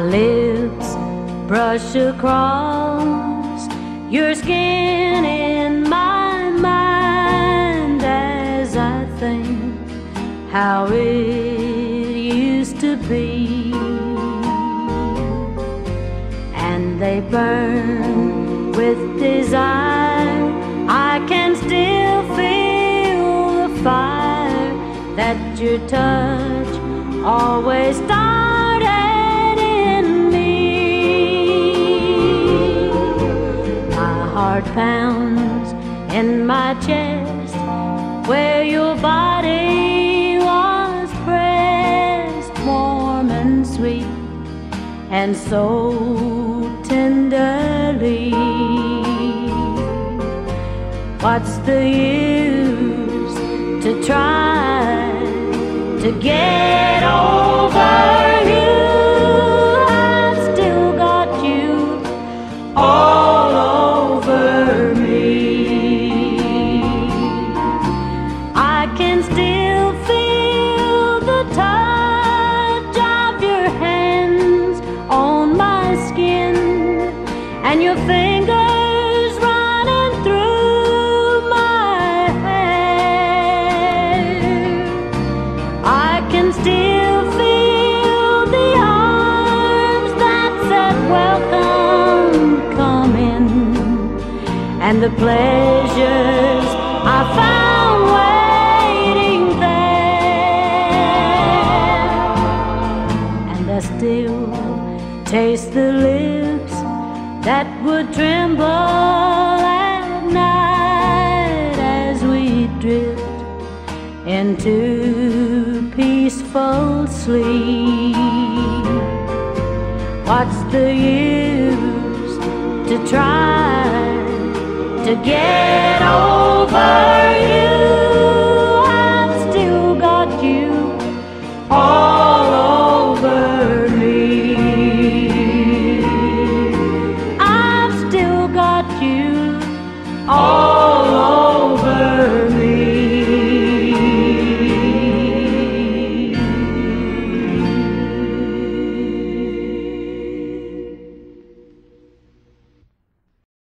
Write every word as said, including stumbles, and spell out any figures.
lips brush across your skin in my mind as I think how it used to be, and they burn with desire. I can still feel the fire that your touch always started in me. My heart pounds in my chest where your body was pressed, warm and sweet and so tenderly. What's the use to try to get over you? I've still got you all over me. I can still feel the touch of your hands on my skin and your fingers running through my hair. I can still feel the arms that said welcome, come in, and the pleasures I found waiting there. And I still taste the lips that would tremble at night as we drift into peaceful sleep. What's the use to try to get over you?